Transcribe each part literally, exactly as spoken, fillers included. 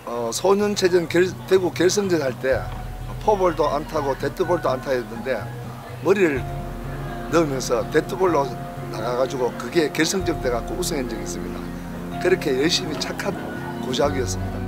어, 소년체전 결, 대구 결승전 할 때 포볼도 안 타고 데드볼도 안 타였는데 머리를 넣으면서 데드볼로 나가가지고 그게 결승전 때 갖고 우승한 적이 있습니다. 그렇게 열심히 착한 고작이었습니다.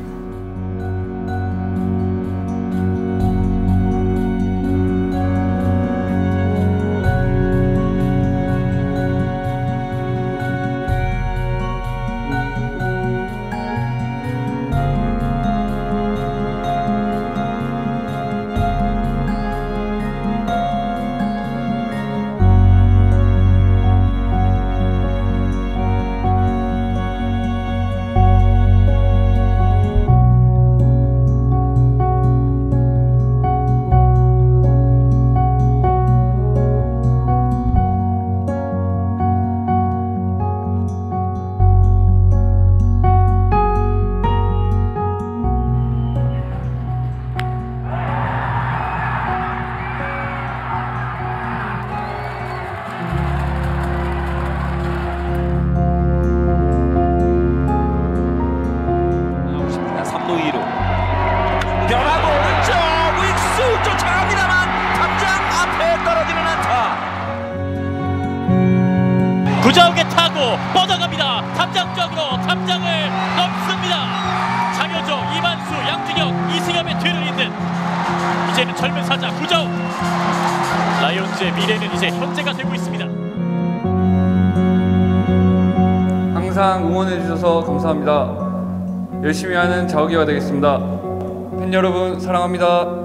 변하고 오른쪽 윅수 쫓아갑니다만 탑장 앞에 떨어지는 안타. 구자욱에 타고 뻗어갑니다. 탑장 쪽으로 탑장을 넘습니다. 장효조, 이만수, 양준혁, 이승엽의 뒤를 잇는 이제는 젊은 사자 구자욱. 라이온즈의 미래는 이제 현재가 되고 있습니다. 항상 응원해 주셔서 감사합니다. 열심히 하는 자욱이가 되겠습니다. 팬 여러분 사랑합니다.